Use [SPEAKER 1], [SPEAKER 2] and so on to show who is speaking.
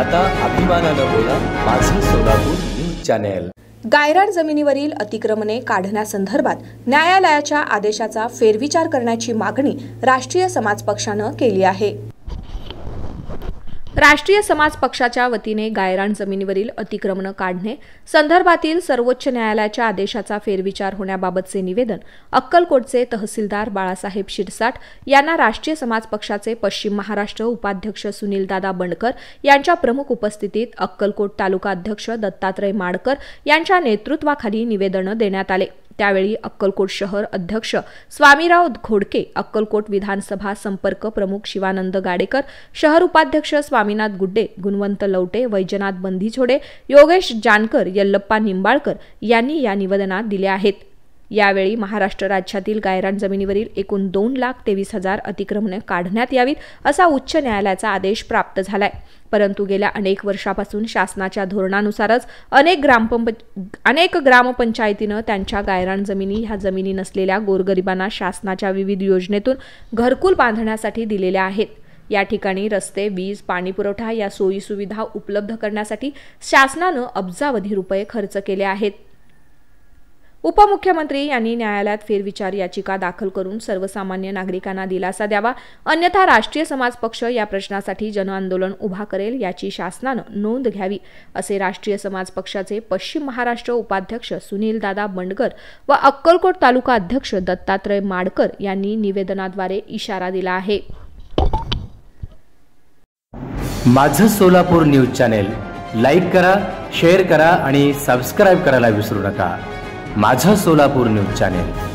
[SPEAKER 1] आता अभिमानानं बोला, माझं सोलापूर न्यूज चॅनेल।
[SPEAKER 2] गायरान जमिनीवरील अतिक्रमणे काढण्यासंदर्भात न्यायालयाच्या आदेशाचा फेरविचार करण्याची मागणी राष्ट्रीय समाज पक्षानं केली आहे। राष्ट्रीय समाज पक्षाच्या वतीने गायरान जमिनीवरील अतिक्रमण काढणे संदर्भातील सर्वोच्च न्यायालयाच्या आदेशाचा फेरविचार होण्याबाबतचे निवेदन अक्कलकोटचे तहसीलदार बाळासाहेब शिरसाट यांना राष्ट्रीय समाज पक्षाचे पश्चिम महाराष्ट्र उपाध्यक्ष सुनीलदादा बंडकर यांच्या प्रमुख उपस्थितीत अक्कलकोट तालुका अध्यक्ष दत्तात्रय माडकर यांच्या नेतृत्वाखाली निवेदन देण्यात आले। त्यावेळी अक्कलकोट शहर अध्यक्ष स्वामीराव घोडके, अक्कलकोट विधानसभा संपर्क प्रमुख शिवानंद गाडेकर, शहर उपाध्यक्ष स्वामीनाथ गुड्डे, गुणवंत लवटे, वैजनाथ बंधीछोडे, योगेश जानकर, यल्लप्पा निंबाळकर यांनी या निवेदनात दिले आहेत। यावेळी महाराष्ट्र राज्यातील गायरान जमिनीवरील एकूण 2,23,000 अतिक्रमणे काढण्यात यावीत असा उच्च न्यायालयाचा आदेश प्राप्त झालाय। परंतु गेल्या अनेक वर्षापासून शासनाच्या धोरणानुसारच अनेक ग्रामपंचायतीनं त्यांच्या गायरान जमिनी ह्या जमिनी नसलेल्या गोरगरिबांना शासनाच्या विविध योजनेतून घरकुल बांधण्यासाठी दिलेल्या आहेत। या ठिकाणी रस्ते, वीज, पाणी पुरवठा या सोयी सुविधा उपलब्ध करण्यासाठी शासनानं अब्जावधी रुपये खर्च केले आहेत। उपमुख्यमंत्री यांनी न्यायालयात फेरविचार याचिका दाखल करून सर्वसामान्य नागरिकांना दिलासा द्यावा, अन्यथा राष्ट्रीय समाज पक्ष या प्रश्नासाठी जनआंदोलन उभा करेल याची शासनानं नोंद घ्यावी, असे राष्ट्रीय समाज पक्षाचे पश्चिम महाराष्ट्र उपाध्यक्ष सुनीलदादा बंडकर व अक्कलकोट तालुका अध्यक्ष दत्तात्रय माडकर यांनी निवेदनाद्वारे इशारा दिला आहे।
[SPEAKER 1] माझं सोलापूर न्यूज चॅनेल लाईक करा, शेअर करा आणि सबस्क्राइब करायला विसरू नका। माझं सोलापूर न्यूज चॅनेल।